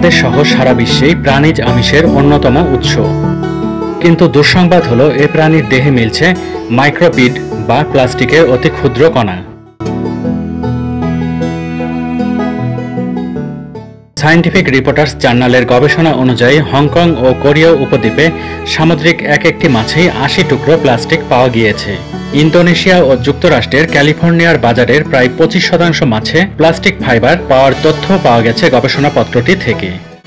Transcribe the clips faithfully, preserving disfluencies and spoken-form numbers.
বাংলাদেশ সহ সারা বিশ্বেই প্রাণীজ আমিষের অন্যতম উৎস। কিন্তু দুঃসংবাদ হলো এ প্রাণীর দেহে মিলছে মাইক্রোবিড বা প্লাস্টিকের অতি ক্ষুদ্র কণা। সায়েন্টিফিক রিপোর্টার্স জার্নালের গবেষণা অনুযায়ী হংকং ও কোরিয়া উপদ্বীপে সামুদ্রিক এক একটি মাছেই আশি টুকরো প্লাস্টিক পাওয়া গিয়েছে। ইন্দোনেশিয়া ও যুক্তরাষ্ট্রের ক্যালিফোর্নিয়ার বাজারের প্রায় পঁচিশ শতাংশ মাছে প্লাস্টিক ফাইবার পাওয়ার তথ্য পাওয়া গেছে গবেষণাপত্রটি থেকে।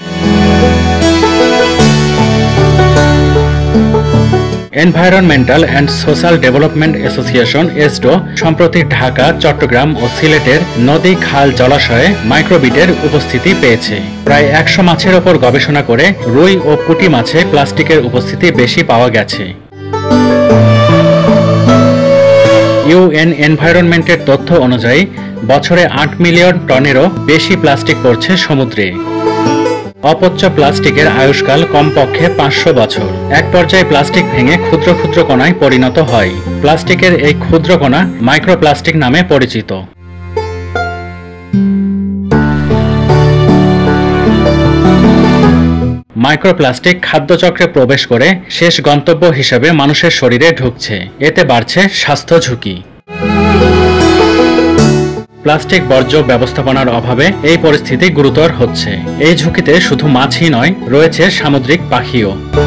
Environmental and social development association ESDO সম্প্রতি ঢাকা, চট্টগ্রাম ও সিলেটের নদী, খাল, জলাশয়ে মাইক্রোবিডের উপস্থিতি পেয়েছে। প্রায় একশো মাছের ওপর গবেষণা করে রুই ও পুঁটি মাছে প্লাস্টিকের উপস্থিতি বেশি পাওয়া গেছে। ইউএন এনভায়রনমেন্টের তথ্য অনুযায়ী বছরে আট মিলিয়ন টনেরও বেশি প্লাস্টিক পড়ছে সমুদ্রে। অপচ্য প্লাস্টিকের আয়ুষ্কাল কমপক্ষে পাঁচশো বছর। এক পর্যায়ে প্লাস্টিক ভেঙে ক্ষুদ্র ক্ষুদ্র কণায় পরিণত হয়। প্লাস্টিকের এই ক্ষুদ্র কণা মাইক্রোপ্লাস্টিক নামে পরিচিত। মাইক্রোপ্লাস্টিক খাদ্যচক্রে প্রবেশ করে শেষ গন্তব্য হিসেবে মানুষের শরীরে ঢুকছে। এতে বাড়ছে স্বাস্থ্য ঝুঁকি। প্লাস্টিক বর্জ্য ব্যবস্থাপনার অভাবে এই পরিস্থিতি গুরুতর হচ্ছে। এই ঝুঁকিতে শুধু মাছই নয়, রয়েছে সামুদ্রিক পাখিও।